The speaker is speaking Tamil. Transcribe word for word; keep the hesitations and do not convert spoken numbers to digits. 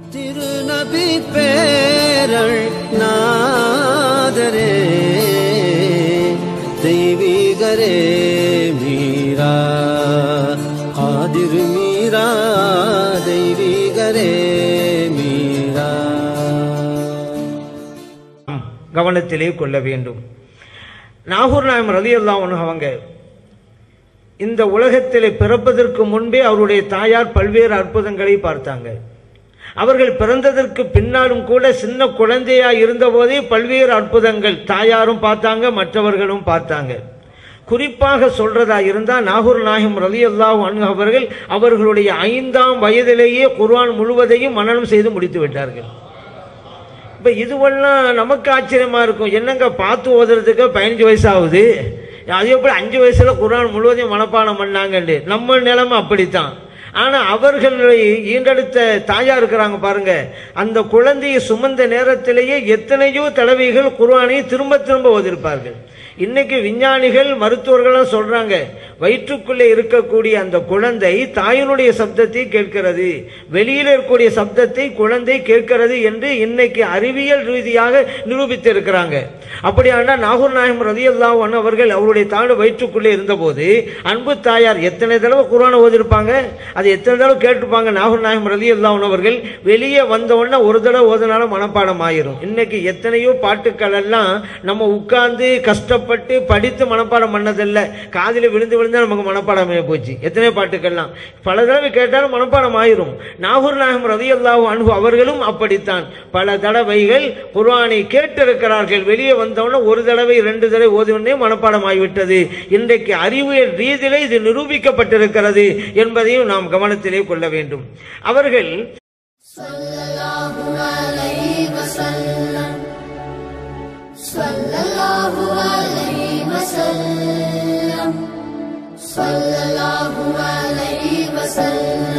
திருநபி பேரள் நாதரே தெய்வீகரே மீரா ஆதிர் மீரா தெய்வீகரே மீரா. கவனத்திலே கொள்ள வேண்டும். நாகூர் நாயம் ரலியல்லாஹு அன்ஹு அவங்க இந்த உலகத்திலே பிறப்பதற்கு முன்பே அவருடைய தாயார் பல்வேறு அற்புதங்களை பார்த்தாங்க. அவர்கள் பிறந்ததற்கு பின்னாலும் கூட சின்ன குழந்தையா இருந்த போதே பல்வேறு அற்புதங்கள் தாயாரும் பார்த்தாங்க, மற்றவர்களும் பார்த்தாங்க. குறிப்பாக சொல்றதா இருந்தா நாகூர் நாயகம் ரலியல்லாஹு அன்ஹு அவர்கள் அவர்களுடைய ஐந்தாம் வயதிலேயே குர்ஆன் முழுவதையும் மனனம் செய்து முடித்து விட்டார்கள். இப்ப இதுவெல்லாம் நமக்கு ஆச்சரியமா இருக்கும். என்னங்க பார்த்து ஓதுறதுக்கு பதினஞ்சு வயசு ஆகுது, அதே போல அஞ்சு வயசுல குர்ஆன் முழுவதையும் மனப்பாடம் பண்ணாங்க. நம்ம நிலைமை அப்படித்தான். ஆனா அவர்களுடைய ஈண்டெடுத்த தாயா இருக்கிறாங்க பாருங்க, அந்த குழந்தையை சுமந்த நேரத்திலேயே எத்தனையோ தடவைகள் குர்ஆனை திரும்ப திரும்ப ஓதிருப்பார்கள். இன்னைக்கு விஞ்ஞானிகள் மருத்துவர்கள் சொல்றாங்க, வயிற்றுக்குள்ளே இருக்கக்கூடிய அந்த குழந்தை தாயினுடைய சப்தத்தை கேட்கிறது, வெளியில் இருக்கக்கூடிய சப்தத்தை குழந்தை கேட்கிறது என்று இன்னைக்கு அறிவியல் ரீதியாக நிரூபித்திருக்கிறாங்க. அப்படியானா நாகூர் நாயகம் ரலியல்லாஹு அன்ஹு அவர்கள் அவருடைய தாய் வயிற்றுக்குள்ளே இருந்தபோது அன்பு தாயார் எத்தனை தடவை குர்ஆனை ஓதிருப்பாங்க, அது எத்தனை தடவை கேட்டிருப்பாங்க. நாகூர் நாயகம் ரலியல்லாஹு அன்ஹு அவர்கள் வெளியே வந்த உடனே ஒரு தடவை ஓதினாலும் மனப்பாடம் ஆயிரும். இன்னைக்கு எத்தனையோ பாட்டுக்கள் எல்லாம் நம்ம உட்கார்ந்து கஷ்டப்பட்டு படித்து மனப்பாடம் பண்ணதில்லை, காதில் விழுந்து விழுந்தா நமக்கு மனப்பாடம் போச்சு. எத்தனை பாட்டுக்கெல்லாம் பல தடவை கேட்டாலும் மனப்பாடம் ஆயிரும். நாகூர் நாயகம் ரலியல்லாஹு அன்ஹு அவர்களும் அப்படித்தான் பல தடவைகள் குர்ஆனை கேட்டிருக்கிறார்கள். வெளியே வந்தவுடனே ஒரு தடவை ரெண்டு தடவை ஓதுவனே மனப்பாடம் ஆகிவிட்டது. இன்றைக்கு அறிவியல் ரீதியிலே இது நிரூபிக்கப்பட்டிருக்கிறது என்பதையும் நாம் கவனத்திலே கொள்ள வேண்டும். அவர்கள் ஸல்லல்லாஹு அலைஹி வஸல்லம் ஸல்லல்லாஹு அலைஹி வஸல்லம் ஸல்லல்லாஹு அலைஹி வஸல்லம்